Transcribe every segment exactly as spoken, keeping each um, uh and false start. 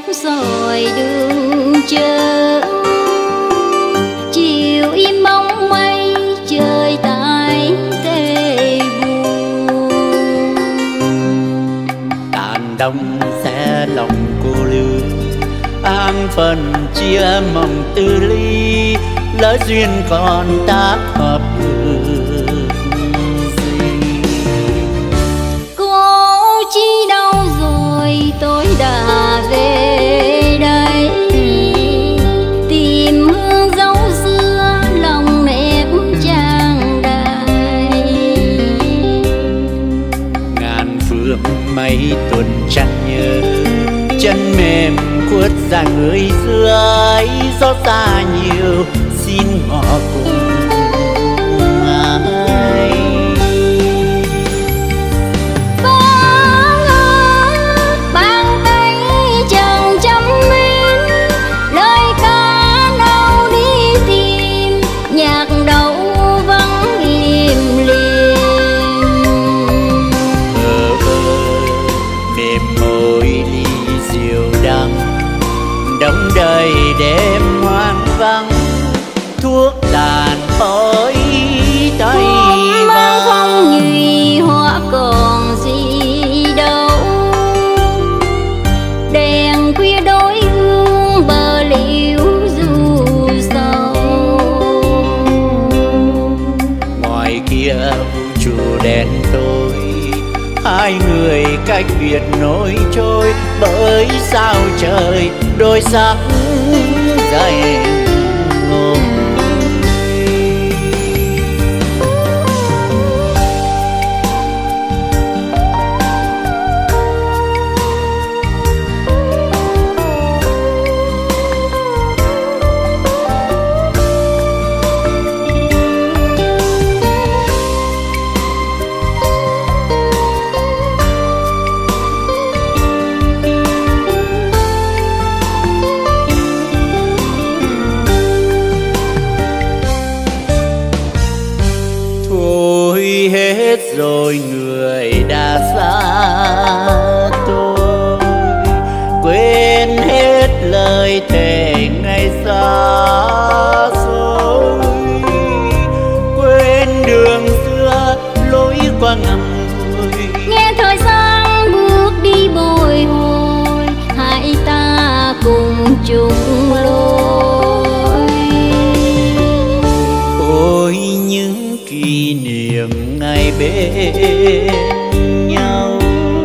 soi đường chờ. Chiều im bóng mây trời tại tê buồn. Đàn đông sẽ lòng cô lưu, an phần chia mong tư ly, lỡ duyên còn tác hợp được gì. Cô chi đâu rồi tôi đã về đây, tìm hương dấu xưa lòng em tràn đầy. Ngàn phương mây tuần trăng nhớ, chân mềm khuất ra người dưới, gió xa nhiều xin ngỏ cùng ai. Bang ơi, bang tay chẳng chăm mến, lời ca đâu đi tìm, nhạc đâu vắng im lìm. Ờ ơ, đêm môi ly rượu đắng, đống đầy đêm hoang vắng, thuốc tàn khói tay mang phong nhụy hoa còn gì đâu. Đèn khuya đối hương bờ liễu du sâu. ngoài kia vũ trụ đen tối, hai người cách biệt nối trôi, bởi sao trời đôi sắc dày ngồi. Hết rồi người đã xa tôi, quên hết lời thề ngày xa xôi, quên đường xưa lối qua ngầm ngùi. Nghe thời gian bước đi bồi hồi, hai ta cùng chung lối. Ôi những kỷ niệm ngày bên nhau,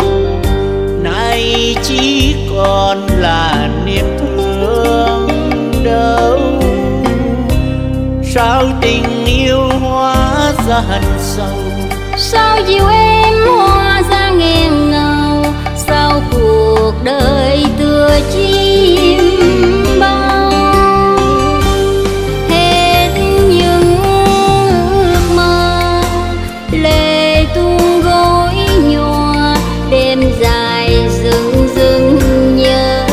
nay chỉ còn là niềm thương đâu. Sao tình yêu hóa ra hận sâu, Sao dịu em hoa ra nghẹn ngào, sao cuộc đời tựa chim bao. Hết những ước mơ lệ tuôn gối nhòa, đêm dài dừng dừng nhớ.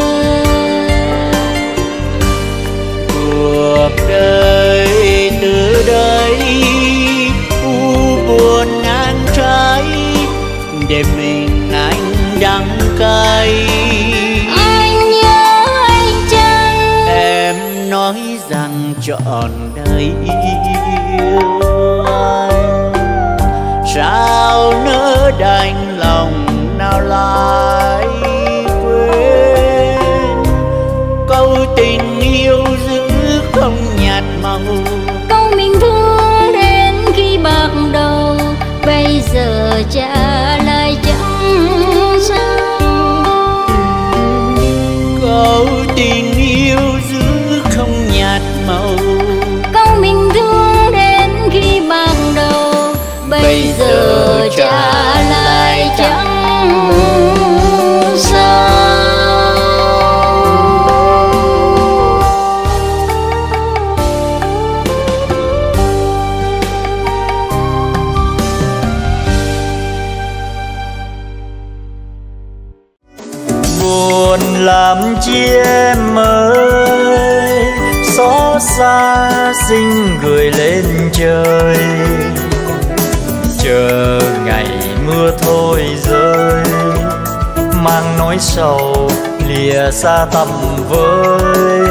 cuộc đời từ đây u buồn ngang trái, để mình anh đắng cay. Anh nhớ anh chăng, Em nói rằng trọn đời yêu anh, sao nỡ đành lòng nào lại quên. Câu tình yêu giữ không nhạt màu, câu mình thương đến khi bạc đầu, bây giờ trả lời chẳng sao. câu tình yêu giữ không nhạt màu, Câu mình thương đến khi bạc đầu, bây giờ trả lại chẳng sao. Buồn làm chi em ơi, xót xa xinh gửi lên trời, chờ ngày mưa thôi rơi, mang nỗi sầu lìa xa tầm với.